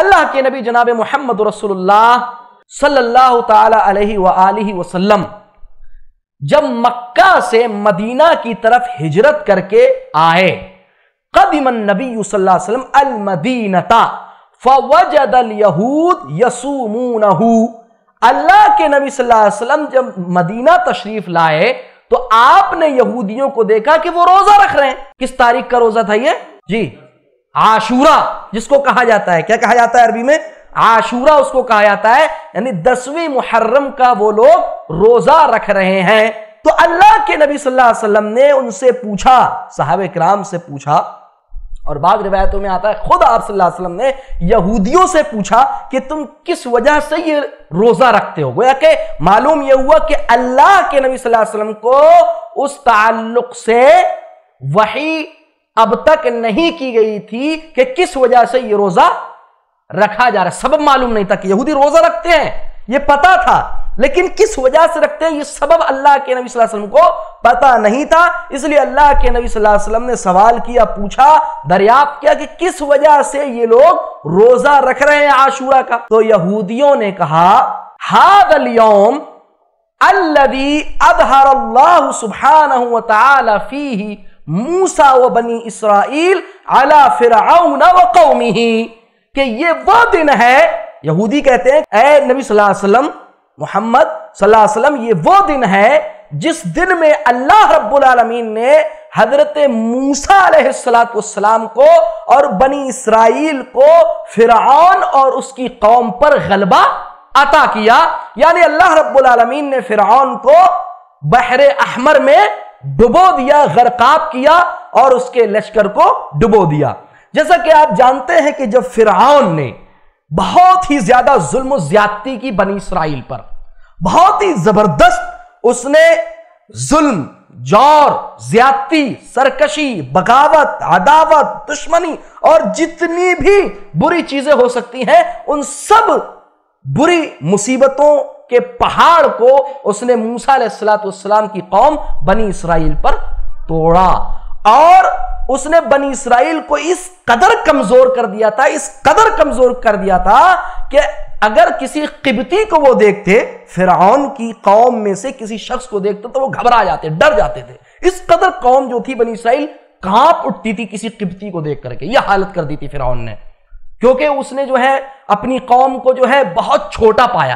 اللہ کے نبی جناب محمد رسول اللہ صلی اللہ تعالی علیہ وآلہ وسلم جب مکہ سے مدینہ کی طرف ہجرت کر کے آئے، قدم النبی صلی اللہ علیہ وسلم المدینہ فوجد الیہود یصومونہ، اللہ کے نبی صلی اللہ علیہ وسلم جب مدینہ تشریف لائے تو آپ نے یہودیوں کو دیکھا کہ وہ روزہ رکھ رہے ہیں۔ کس تاریخ کا روزہ تھا یہ؟ جی عاشورہ، جس کو کہا جاتا ہے، کیا کہا جاتا ہے عربی میں؟ عاشورہ اس کو کہا جاتا ہے، یعنی 10ویں محرم کا وہ لوگ روزہ رکھ رہے ہیں۔ تو اللہ کے نبی صلی اللہ علیہ وسلم نے ان سے پوچھا، صحابہ کرام سے پوچھا، اور بعض روایتوں میں آتا ہے خود آپ صلی اللہ علیہ وسلم نے یہودیوں سے پوچھا کہ تم کس وجہ سے یہ روزہ رکھتے ہو۔ گویا کہ معلوم یہ ہوا کہ اللہ کے نبی صلی اللہ علیہ وسلم کو اس تعلق سے وحی اب تک نہیں کی گئی تھی کہ کس وجہ سے یہ روزہ رکھا جا رہا ہے۔ سبب معلوم نہیں تھا کہ یہودی روزہ رکھتے ہیں، یہ پتا تھا، لیکن کس وجہ سے رکھتے ہیں یہ سبب اللہ کے نبی صلی اللہ علیہ وسلم کو پتا نہیں تھا۔ اس لیے اللہ کے نبی صلی اللہ علیہ وسلم نے سوال کیا، پوچھا، دریافت کیا کہ کس وجہ سے یہ لوگ روزہ رکھ رہے ہیں عاشورہ کا۔ تو یہودیوں نے کہا ھذا اليوم الذي اظہر اللہ سبحانہ وتعالی فیہ موسیٰ و بنی اسرائیل علی فرعون و قومہ، کہ یہ وہ دن ہے، یہودی کہتے ہیں اے نبی صلی اللہ علیہ وسلم، محمد صلی اللہ علیہ وسلم، یہ وہ دن ہے جس دن میں اللہ رب العالمین نے حضرت موسیٰ علیہ السلام کو اور بنی اسرائیل کو فرعون اور اس کی قوم پر غلبہ عطا کیا۔ یعنی اللہ رب العالمین نے فرعون کو بحر احمر میں ڈبو دیا، غرقاب کیا اور اس کے لشکر کو ڈبو دیا۔ جیسا کہ آپ جانتے ہیں کہ جب فرعون نے بہت ہی زیادہ ظلم و زیادتی کی بنی اسرائیل پر، بہت ہی زبردست اس نے ظلم، جور، زیادتی، سرکشی، بغاوت، عداوت، دشمنی اور جتنی بھی بری چیزیں ہو سکتی ہیں ان سب بری مصیبتوں کے پہاڑ کو اس نے موسیٰ علیہ السلام کی قوم بنی اسرائیل پر توڑا، اور اس نے بنی اسرائیل کو اس قدر کمزور کر دیا تھا، اس قدر کمزور کر دیا تھا کہ اگر کسی قبطی کو وہ دیکھتے، فرعون کی قوم میں سے کسی شخص کو دیکھتے تو وہ گھبرا جاتے، ڈر جاتے تھے۔ اس قدر قوم جو تھی بنی اسرائیل کانپ اٹھتی تھی کسی قبطی کو دیکھ کر کے، یہ حالت کر دی تھی فرعون نے، کیونکہ اس نے جو ہے اپنی قوم کو جو ہے بہت چھوٹا پایا،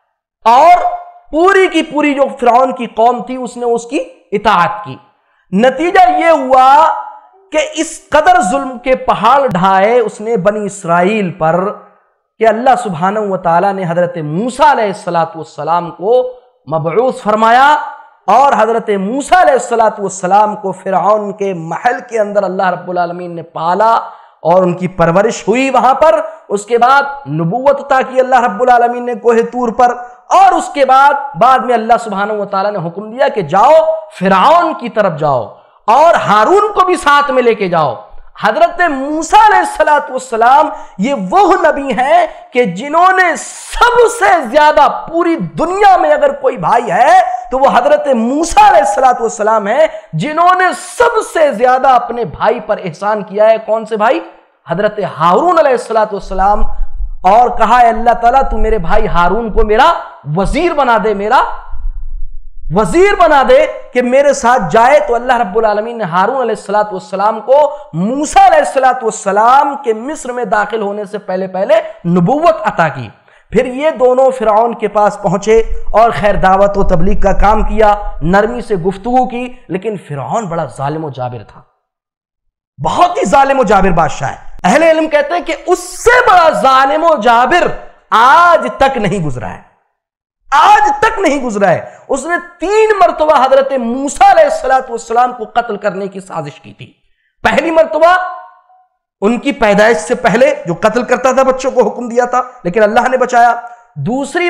اور پوری کی پوری جو فرعون کی قوم تھی اس نے اس کی اطاعت کی۔ نتیجہ یہ ہوا کہ اس قدر ظلم کے پہاڑ ڈھائے اس نے بنی اسرائیل پر کہ اللہ سبحانہ وتعالی نے حضرت موسیٰ علیہ السلام کو مبعوث فرمایا، اور حضرت موسیٰ علیہ السلام کو فرعون کے محل کے اندر اللہ رب العالمین نے پالا اور ان کی پرورش ہوئی وہاں پر۔ اس کے بعد نبوت عطا کی اللہ رب العالمین نے کوہ طور پر، اور اس کے بعد میں اللہ سبحانہ وتعالی نے حکم دیا کہ جاؤ فرعون کی طرف جاؤ اور ہارون کو بھی ساتھ میں لے کے جاؤ۔ حضرت موسیٰ علیہ السلام یہ وہ نبی ہیں کہ جنہوں نے سب سے زیادہ پوری دنیا میں اگر کوئی بھائی ہے تو وہ حضرت موسیٰ علیہ السلام ہیں، جنہوں نے سب سے زیادہ اپنے بھائی پر احسان کیا ہے۔ کون سے بھائی؟ حضرت ہارون علیہ السلام، اور کہا ہے اللہ تعالیٰ تو میرے بھائی ہارون کو میرا وزیر بنا دے، میرا وزیر بنا دے کہ میرے ساتھ جائے۔ تو اللہ رب العالمین نے ہارون علیہ السلام کو موسیٰ علیہ السلام کے مصر میں داخل ہونے سے پہلے نبوت عطا کی۔ پھر یہ دونوں فرعون کے پاس پہنچے اور خیر دعوت و تبلیغ کا کام کیا، نرمی سے گفتگو کی، لیکن فرعون بڑا ظالم و جابر تھا، بہت ہی ظالم و جابر بادشاہ ہے۔ اہل علم کہتے ہیں کہ اس سے بڑا ظالم و جابر آج تک نہیں گزرا ہے، آج تک نہیں گزرا ہے۔ اس نے 3 مرتبہ حضرت موسیٰ علیہ السلام کو قتل کرنے کی سازش کی تھی۔ پہلی مرتبہ ان کی پیدائش سے پہلے جو قتل کرتا تھا بچوں کو حکم دیا تھا، لیکن اللہ نے بچایا۔ دوسری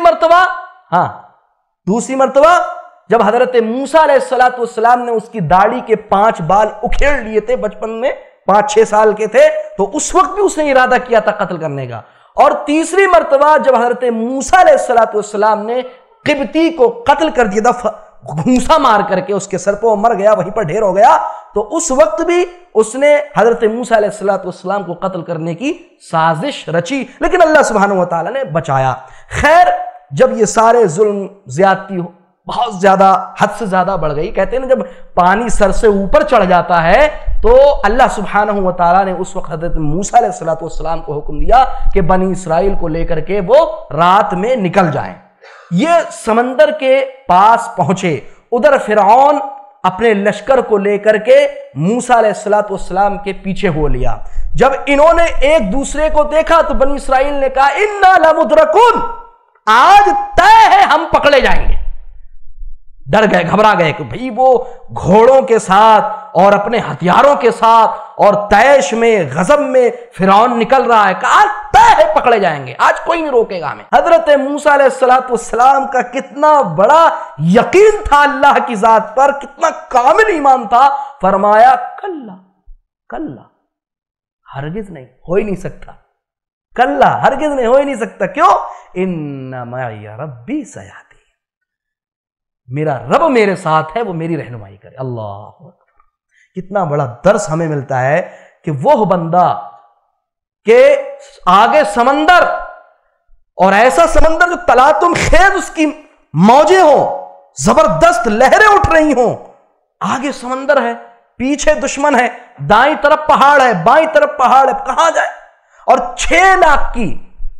مرتبہ جب حضرت موسیٰ علیہ السلام نے اس کی داڑھی کے 5 بال اکھیڑ لیے تھے، بچپن میں 5-6 سال کے تھے، تو اس وقت بھی اس نے ارادہ کیا تھا قتل کرنے کا۔ اور تیسری مرتبہ جب حضرت موسیٰ علیہ السلام نے قبطی کو قتل کر دیا تھا، گھونسا مار کر کے اس کے سر پہ وہ مر گیا، وہیں پر ڈھیر ہو گیا، تو اس وقت بھی اس نے حضرت موسیٰ علیہ السلام کو قتل کرنے کی سازش رچی، لیکن اللہ سبحانہ و تعالیٰ نے بچایا۔ خیر، جب یہ سارے ظلم زیادتی بہت زیادہ حد سے زیادہ بڑھ گئی، کہتے ہیں نا جب پانی سر سے اوپر چڑھ جاتا ہے تو اللہ سبحانہ و تعالیٰ نے اس وقت حضرت موسیٰ علیہ السلام کو حکم دیا کہ بنی اسرائیل کو لے کر کے وہ رات میں نکل جائیں۔ یہ سمندر کے پاس پہنچے، ادھر فرعون اپنے لشکر کو لے کر کے موسیٰ علیہ السلام کے پیچھے ہو لیا۔ جب انہوں نے ایک دوسرے کو دیکھا تو بنی اسرائیل نے کہا اِنَّا لَمُدْرَكُونَ، آج طے ہے ہم پکڑے جائیں گے۔ ڈر گئے، گھبرا گئے کہ بھئی وہ گھوڑوں کے ساتھ اور اپنے ہتھیاروں کے ساتھ اور طیش میں غضب میں فرعون نکل رہا ہے، کہا طے ہے پکڑے جائیں گے، آج کوئی نہیں روکے گا ہمیں۔ حضرت موسیٰ علیہ السلام کا کتنا بڑا یقین تھا اللہ کی ذات پر، کتنا کامل ایمان تھا، فرمایا کلا کلا، ہرگز نہیں، ہو ہی نہیں سکتا، کلا ہرگز نہیں، ہو ہی نہیں سکتا۔ کیوں؟ ان معی ربی سیہدین، میرا رب میرے ساتھ ہے، وہ میری رہنمائی کرے۔ اللہ اکبر، کتنا بڑا درس ہمیں ملتا ہے کہ وہ بندہ کہ آگے سمندر، اور ایسا سمندر جو تلاطم خیز اس کی موجیں ہوں، زبردست لہریں اٹھ رہی ہوں، آگے سمندر ہے، پیچھے دشمن ہے، دائیں طرف پہاڑ ہے، بائیں طرف پہاڑ ہے، کہاں جائے؟ اور 6 لاکھ کی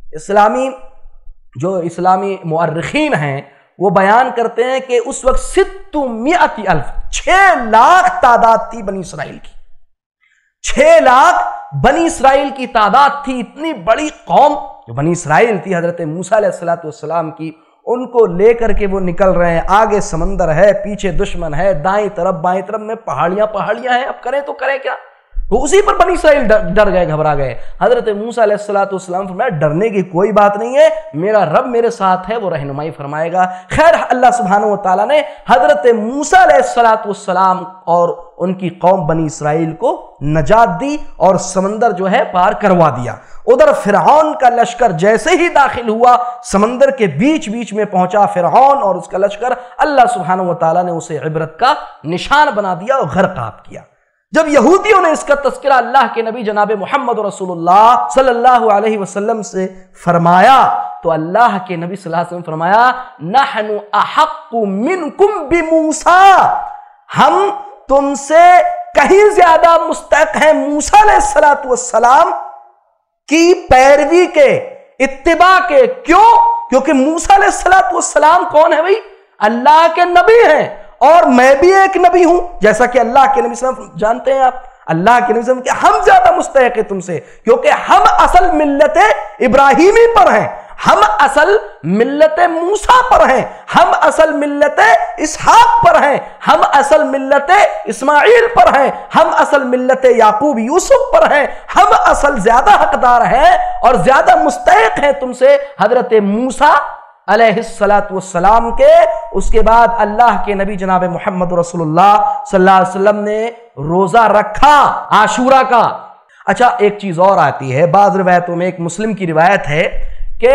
اسلامی مورخین ہیں وہ بیان کرتے ہیں کہ اس وقت 6 لاکھ تعداد تھی بنی اسرائیل کی، 6 لاکھ بنی اسرائیل کی تعداد تھی۔ اتنی بڑی قوم جو بنی اسرائیل تھی حضرت موسیٰ علیہ السلام کی، ان کو لے کر کے وہ نکل رہے ہیں، آگے سمندر ہے، پیچھے دشمن ہے، دائیں طرف بائیں طرف میں پہاڑیاں ہیں، اب کریں تو کریں کیا؟ تو اسی پر بنی اسرائیل ڈر گئے، گھبرا گئے۔ حضرت موسیٰ علیہ السلام فرمایا ڈرنے کی کوئی بات نہیں ہے، میرا رب میرے ساتھ ہے، وہ رہنمائی فرمائے گا۔ خیر، اللہ سبحانہ و تعالیٰ نے حضرت موسیٰ علیہ السلام اور ان کی قوم بنی اسرائیل کو نجات دی اور سمندر جو ہے پار کروا دیا۔ ادھر فرعون کا لشکر جیسے ہی داخل ہوا، سمندر کے بیچ میں پہنچا فرعون اور اس کا لشکر، اللہ سبحانہ و تعالیٰ نے اسے عبرت کا نشان بنا دیا اور غرقاب کیا۔ جب یہودیوں نے اس کا تذکرہ اللہ کے نبی جناب محمد رسول اللہ صلی اللہ علیہ وسلم سے فرمایا تو اللہ کے نبی صلی اللہ علیہ وسلم فرمایا نحن احق منکم بموسیٰ، ہم تم سے کہیں زیادہ مستحق ہیں موسیٰ علیہ السلام کی پیروی کے، اتباع کے۔ کیوں؟ کیونکہ موسیٰ علیہ السلام کون ہے بھئی؟ اللہ کے نبی ہیں، اور میں بھی ایک نبی ہوں، جیسا کہ اللہ کے نبی صلی اللہ علیہ وسلم جانتے ہیں آپ، اللہ کے نبی صلی اللہ علیہ وسلم کہ ہم زیادہ مستحق ہیں تم سے، کیونکہ ہم اصل ملت ابراہیمی پر ہیں، ہم اصل ملت موسیٰ پر ہیں، ہم اصل ملت اسحاق پر ہیں، ہم اصل ملت اسماعیل پر ہیں، ہم اصل ملت یعقوب یوسف پر ہیں، ہم اصل زیادہ حقدار ہیں اور زیادہ مستحق ہیں تم سے حضرت موسیٰ علیہ السلام کے۔ اس کے بعد اللہ کے نبی جناب محمد رسول اللہ صلی اللہ علیہ وسلم نے روزہ رکھا عاشورہ کا۔ اچھا، ایک چیز اور آتی ہے، بعض روایتوں میں ایک مسلم کی روایت ہے کہ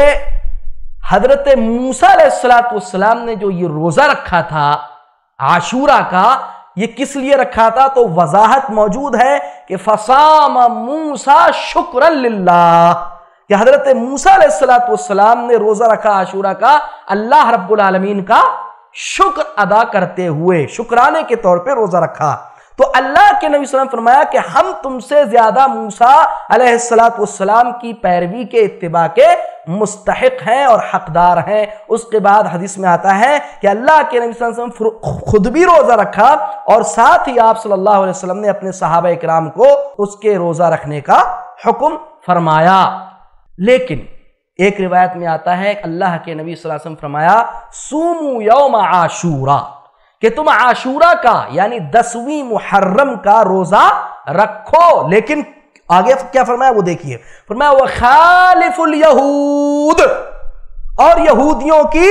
حضرت موسیٰ علیہ السلام نے جو یہ روزہ رکھا تھا عاشورہ کا، یہ کس لیے رکھا تھا؟ تو وضاحت موجود ہے کہ فصام موسیٰ شکرا للہ، کہ حضرت موسیٰ علیہ السلام نے روزہ رکھا عاشورہ کا اللہ رب العالمین کا شکر ادا کرتے ہوئے، شکرانے کے طور پہ روزہ رکھا۔ تو اللہ کے نبی صلی اللہ علیہ وسلم فرمایا کہ ہم تم سے زیادہ موسیٰ علیہ السلام کی پیروی کے، اتباع کے مستحق ہیں اور حقدار ہیں۔ اس کے بعد حدیث میں آتا ہے کہ اللہ کے نبی صلی اللہ علیہ وسلم خود بھی روزہ رکھا اور ساتھ ہی آپ صلی اللہ علیہ وسلم نے اپنے صحابہ اکرام کو اس کے روزہ رکھنے کا حکم فرمایا۔ لیکن ایک روایت میں آتا ہے کہ اللہ کے نبی صلی اللہ علیہ وسلم فرمایا سومو یوم عاشورہ، کہ تم عاشورہ کا یعنی 10ویں محرم کا روزہ رکھو۔ لیکن آگے کیا فرمایا وہ دیکھیے، فرمایا وَخَالِفُ الْيَهُودِ، اور یہودیوں کی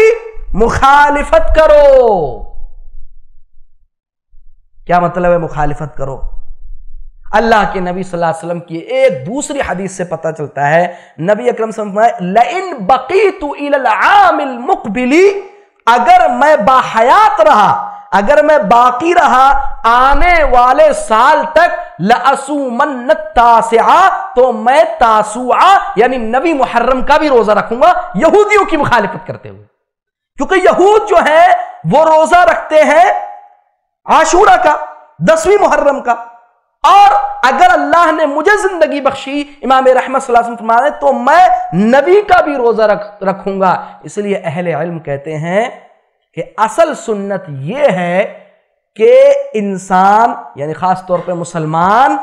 مخالفت کرو۔ کیا مطلب ہے مخالفت کرو؟ اللہ کے نبی صلی اللہ علیہ وسلم کی ایک دوسری حدیث سے پتہ چلتا ہے، نبی اکرم صلی اللہ علیہ وسلم فرمایا لَإِن بَقِيتُ إِلَى الْعَامِ الْمُقْبِلِ، اگر میں باحیات رہا اگر میں باقی رہا آنے والے سال تک لَأَصُومَنَّ التَّاسِعَ، تو میں تاسوعہ یعنی نویں محرم کا بھی روزہ رکھوں گا، یہودیوں کی مخالفت کرتے ہوئے، کیونکہ یہود جو ہے وہ روزہ رکھتے ہیں عاشورہ کا، 10ویں محرم کا، اور اگر اللہ نے مجھے زندگی بخشی، امام رحمت صلی اللہ علیہ وسلم فرماتے تو میں نبی کا بھی روزہ رکھوں گا۔ اس لیے اہل علم کہتے ہیں کہ اصل سنت یہ ہے کہ انسان یعنی خاص طور پہ مسلمان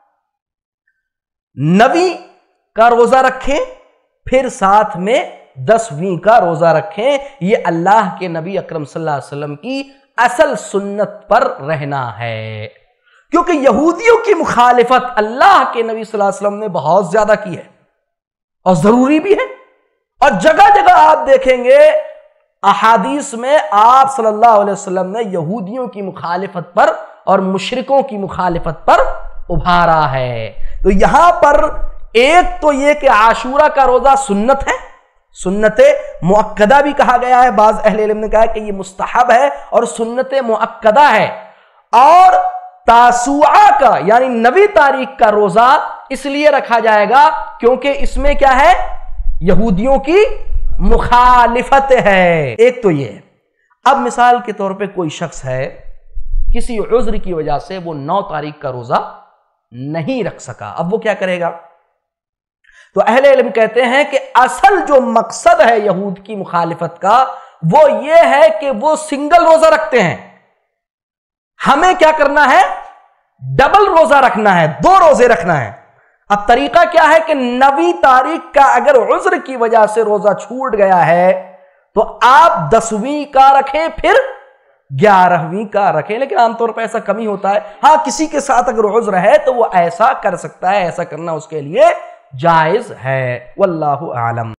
نویں کا روزہ رکھیں، پھر ساتھ میں 10ویں کا روزہ رکھیں۔ یہ اللہ کے نبی اکرم صلی اللہ علیہ وسلم کی اصل سنت پر رہنا ہے، کیونکہ یہودیوں کی مخالفت اللہ کے نبی صلی اللہ علیہ وسلم نے بہت زیادہ کی ہے اور ضروری بھی ہے، اور جگہ جگہ آپ دیکھیں گے احادیث میں آپ صلی اللہ علیہ وسلم نے یہودیوں کی مخالفت پر اور مشرکوں کی مخالفت پر ابھارا ہے۔ تو یہاں پر ایک تو یہ کہ عاشورہ کا روزہ سنت ہے، سنت مؤکدہ بھی کہا گیا ہے، بعض اہل علم نے کہا ہے کہ یہ مستحب ہے اور سنت مؤکدہ ہے، اور تاسوعہ کا یعنی 9 تاریخ کا روزہ اس لیے رکھا جائے گا کیونکہ اس میں کیا ہے، یہودیوں کی مخالفت ہے۔ ایک تو یہ ہے۔ اب مثال کے طور پہ کوئی شخص ہے کسی عذر کی وجہ سے وہ 9 تاریخ کا روزہ نہیں رکھ سکا، اب وہ کیا کرے گا؟ تو اہل علم کہتے ہیں کہ اصل جو مقصد ہے یہود کی مخالفت کا وہ یہ ہے کہ وہ سنگل روزہ رکھتے ہیں، ہمیں کیا کرنا ہے؟ ڈبل روزہ رکھنا ہے، 2 روزے رکھنا ہے۔ اب طریقہ کیا ہے کہ 9 تاریخ کا اگر عذر کی وجہ سے روزہ چھوٹ گیا ہے تو آپ 10ویں کا رکھیں پھر 11ویں کا رکھیں، لیکن عام طور پر ایسا کم ہی ہوتا ہے۔ ہاں کسی کے ساتھ اگر عذر ہے تو وہ ایسا کر سکتا ہے، ایسا کرنا اس کے لیے جائز ہے، واللہ اعلم۔